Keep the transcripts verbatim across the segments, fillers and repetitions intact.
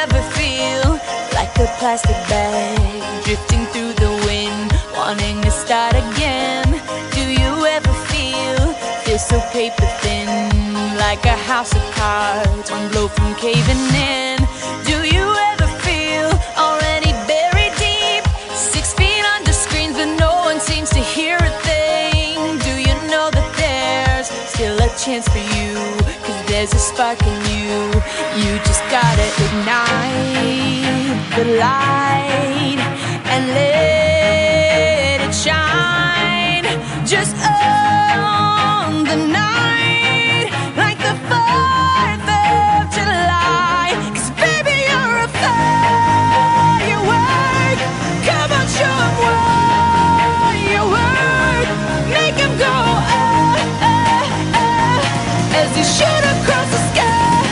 ever feel like a plastic bag drifting through the wind, wanting to start again? Do you ever feel, feel so paper thin, like a house of cards, one blow from caving in? Do you ever feel already buried deep, six feet under screens but no one seems to hear a thing? Do you know that there's still a chance for you, cause there's a spark in you? You just gotta ignite the light and let it shine. Just own the night like the fourth of July. Cause baby, you're a firework. Come on, show 'em what you work. Make 'em go ah, ah, ah, as you shoot across the sky.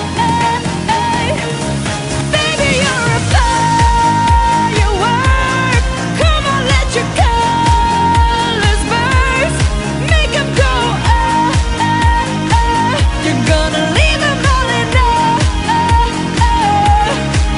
Baby, you're a firework. Come on, let your colors burst. Make 'em go ah, ah, ah. You're gonna leave 'em all in awe.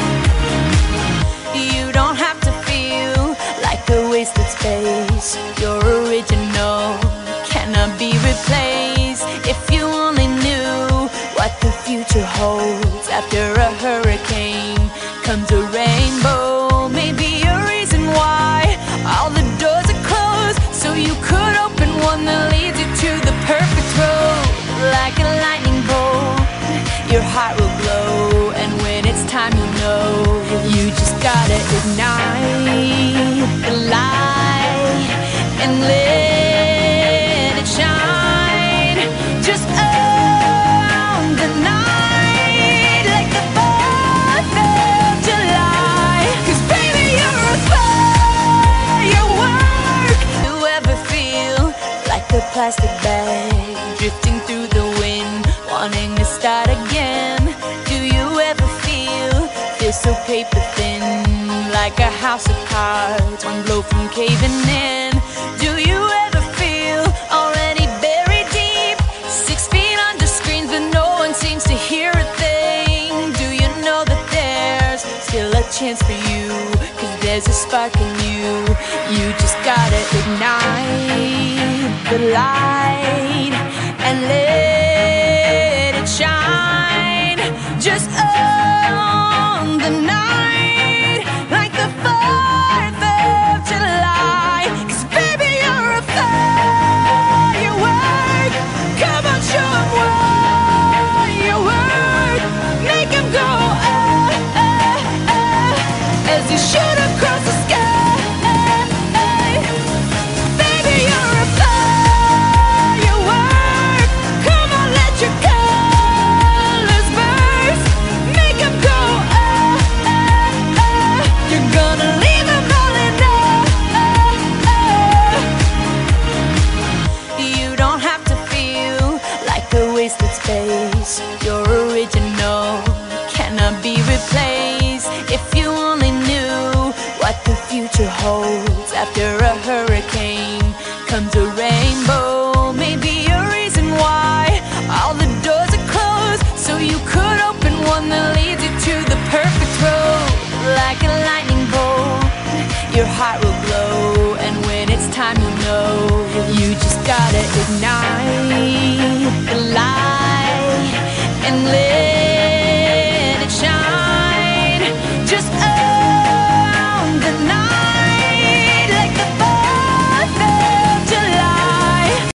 You don't have to feel like a wasted space. You're original, cannot be replaced. If you only knew what the future holds, after a hurricane comes a rainbow. Maybe a reason why all the doors are closed, so you could open one that leads you to the perfect road. Like a lightning bolt, your heart will glow, and when it's time you know, you just gotta ignite the light and let it shine. Just own the night like the fourth of July. Cause baby, you're a firework. You ever feel like a plastic bag drifting through the wind, wanting to start again? Do you ever feel, feel so paper thin, like a house of cards, one blow from caving in? Do you ever feel already buried deep, six feet under screens but no one seems to hear a thing? Do you know that there's still a chance for you, cause there's a spark in you? You just gotta ignite the light and let it shine. Just own the night like the fourth of July. Cause baby, you're a firework. Come on, show 'em what you work. Make 'em go ah, ah, ah, as you shoot across the sky. Baby, you're a firework. Come on, let your colors burst. Make 'em go ah, ah, ah. You're gonna leave 'em all in awe. You don't have to feel like a wasted space. You're original, cannot be replaced. If you only knew what the future holds after